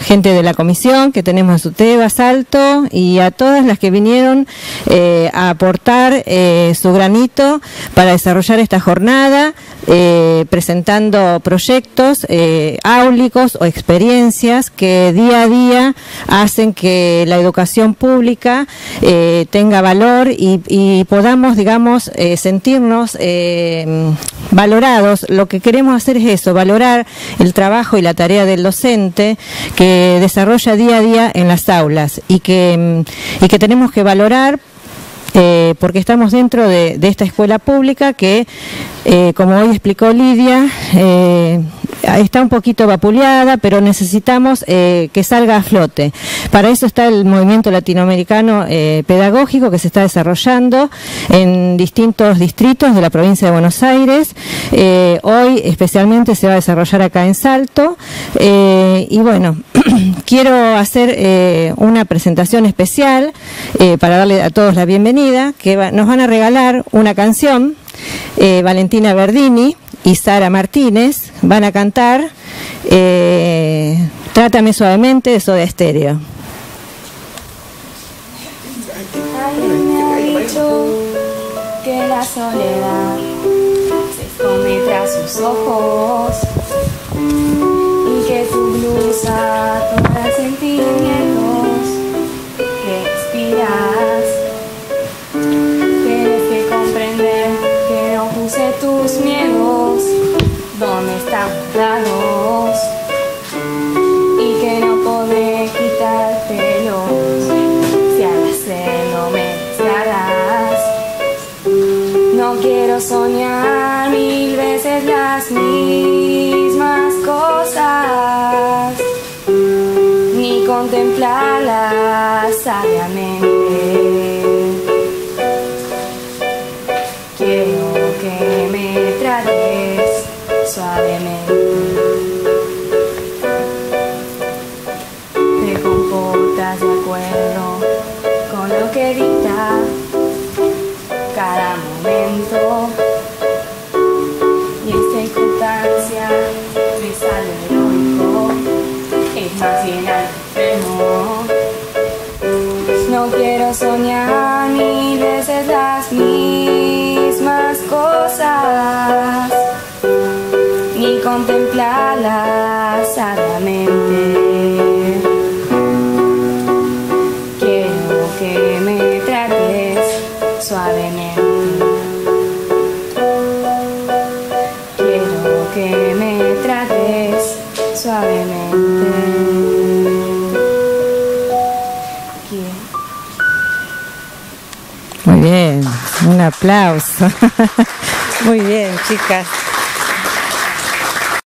gente de la comisión que tenemos en SUTEBA, Salto, y a todas las que vinieron a aportar su granito para desarrollar esta jornada, presentando proyectos áulicos o experiencias que día a día hacen que la educación pública tenga valor y podamos, digamos, sentirnos valorados. Lo que queremos hacer es eso, valorar el trabajo y la tarea del docente que desarrolla día a día en las aulas y que tenemos que valorar porque estamos dentro de esta escuela pública que, como hoy explicó Lidia, está un poquito vapuleada, pero necesitamos que salga a flote. Para eso está el movimiento latinoamericano pedagógico que se está desarrollando en distintos distritos de la provincia de Buenos Aires. Hoy especialmente se va a desarrollar acá en Salto. Y bueno, quiero hacer una presentación especial para darle a todos la bienvenida, que nos van a regalar una canción. Valentina Verdini y Sara Martínez van a cantar Trátame Suavemente de Soda Stereo. Alguien me ha dicho que la soledad se esconde tras sus ojos y que tu blusa toca sentimientos que expiras. Tienes que comprender que no puse tus miedos donde están guardados y que no podré quitártelos si al hacerlo me desgarras. No quiero soñar mil veces las mismas cosas ni contemplarlas sabiamente. Quiero que me trates suavemente. Te comportas de acuerdo con lo que dicta cada momento. Y esta circunstancia me sale heroico, es más bien algo enfermo. No quiero soñar mil veces las mismas cosas ni contemplarlas sabiamente. Quiero que me trates suavemente. Quiero que me trates suavemente. Muy bien, un aplauso. Muy bien, chicas.